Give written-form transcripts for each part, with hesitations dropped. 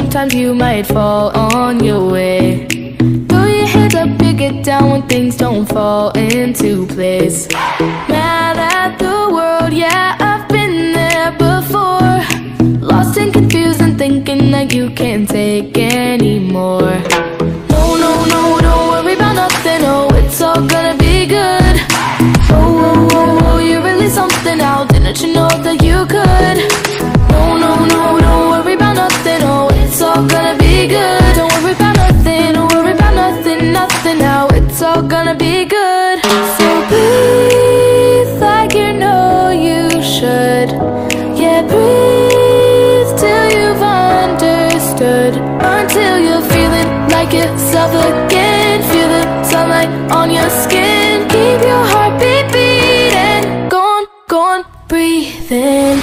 sometimes you might fall on your way. Throw your hands up, you get down when things don't fall into place. Mad at the world, yeah, I've been there before. Lost and confused and thinking that you can't take anymore. No, no, no, don't worry about nothing, oh, it's all gonna be good. Whoa, whoa, whoa, whoa, you're really something now, didn't you know that you could? No, no, no, don't worry about nothing, oh, it's all gonna be good. Don't worry about nothing, don't worry about nothing, nothing now, it's all gonna be good. So breathe like you know you should. Yeah, breathe till you've understood. Until you're feeling like yourself again. Feel the sunlight on your skin. Keep your heartbeat beating. Go on, go on, breathe in.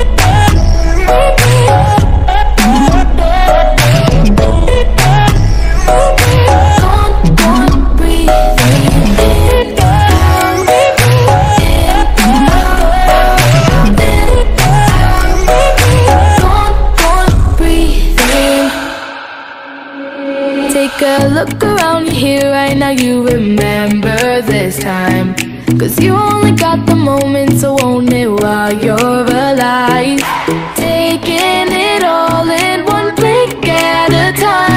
Take a look around you here right now, you remember this time. Cause you only got the moment, so own it while you're alive. Taking it all in one blink at a time.